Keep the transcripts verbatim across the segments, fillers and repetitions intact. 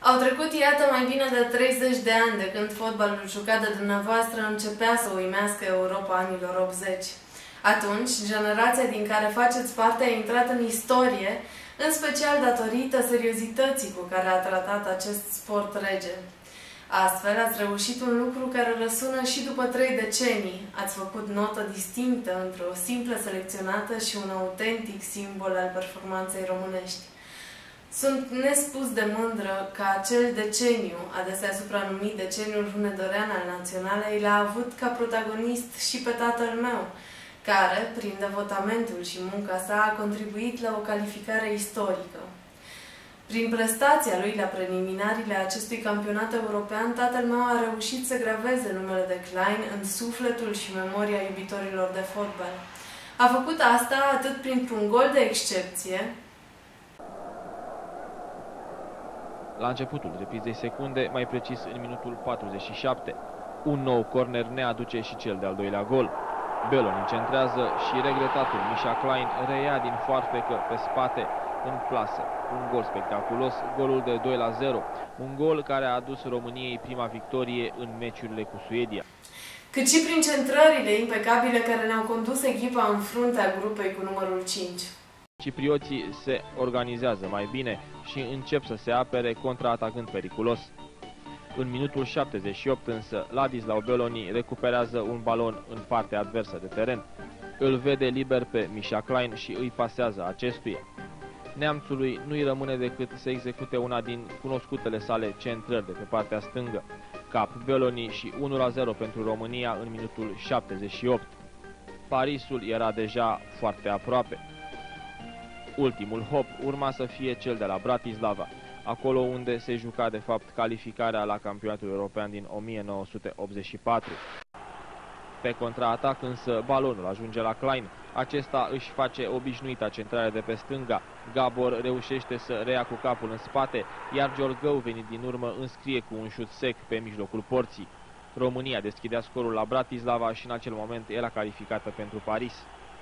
Au trecut, iată, mai bine de treizeci de ani de când fotbalul jucat de dumneavoastră începea să uimească Europa anilor optzeci. Atunci, generația din care faceți parte a intrat în istorie, în special datorită seriozității cu care a tratat acest sport rege. Astfel, ați reușit un lucru care răsună și după trei decenii. Ați făcut notă distinctă între o simplă selecționată și un autentic simbol al performanței românești. Sunt nespus de mândră că acel deceniu, adesea supranumit deceniul hunedorean al naționalei, l-a avut ca protagonist și pe tatăl meu, care, prin devotamentul și munca sa, a contribuit la o calificare istorică. Prin prestația lui la preliminariile acestui campionat european, tatăl meu a reușit să graveze numele de Klein în sufletul și memoria iubitorilor de fotbal. A făcut asta atât printr-un gol de excepție, la începutul reprizei secunde, mai precis în minutul patruzeci și șapte. Un nou corner ne aduce și cel de-al doilea gol. Belloni centrează și regretatul Misha Klein reia din foarfecă pe spate în plasă. Un gol spectaculos, golul de doi la zero. Un gol care a adus României prima victorie în meciurile cu Suedia. Cât și prin centrările impecabile care ne-au condus echipa în fruntea grupei cu numărul cinci. Ciprioții se organizează mai bine și încep să se apere contraatacând periculos. În minutul șaptezeci și opt însă, Ladislau Belloni recuperează un balon în partea adversă de teren. Îl vede liber pe Misha Klein și îi pasează acestuia. Neamțului nu-i rămâne decât să execute una din cunoscutele sale centrări de pe partea stângă. Cap Belloni și unu la zero pentru România în minutul șaptezeci și opt. Parisul era deja foarte aproape. Ultimul hop urma să fie cel de la Bratislava, acolo unde se juca de fapt calificarea la campionatul european din o mie nouă sute optzeci și patru. Pe contraatac însă balonul ajunge la Klein. Acesta își face obișnuita centrare de pe stânga. Gabor reușește să reia cu capul în spate, iar Giorgău, venit din urmă, înscrie cu un șut sec pe mijlocul porții. România deschidea scorul la Bratislava și în acel moment era calificată pentru Paris.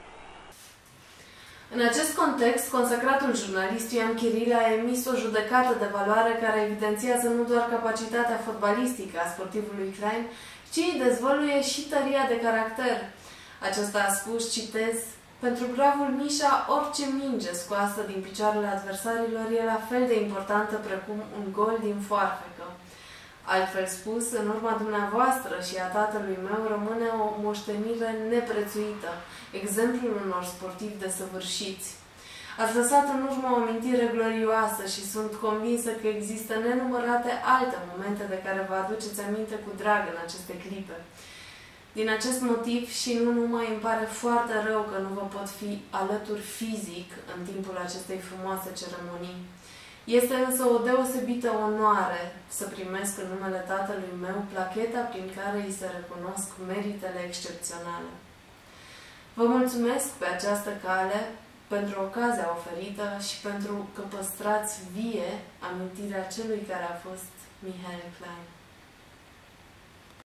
În acest context, consacratul jurnalist Ioan Chirile a emis o judecată de valoare care evidențiază nu doar capacitatea fotbalistică a sportivului Klein, ci dezvăluie și tăria de caracter. Acesta a spus, citez, pentru bravul Misha, orice minge scoasă din picioarele adversarilor e la fel de importantă precum un gol din foarfecă. Altfel spus, în urma dumneavoastră și a tatălui meu rămâne o moștenire neprețuită, exemplul unor sportivi desăvârșiți. Ați lăsat în urmă o amintire glorioasă și sunt convinsă că există nenumărate alte momente de care vă aduceți aminte cu drag în aceste clipe. Din acest motiv și nu numai îmi pare foarte rău că nu vă pot fi alături fizic în timpul acestei frumoase ceremonii. Este însă o deosebită onoare să primesc în numele tatălui meu placheta prin care îi se recunosc meritele excepționale. Vă mulțumesc pe această cale pentru ocazia oferită și pentru că păstrați vie amintirea celui care a fost Mihail Klein.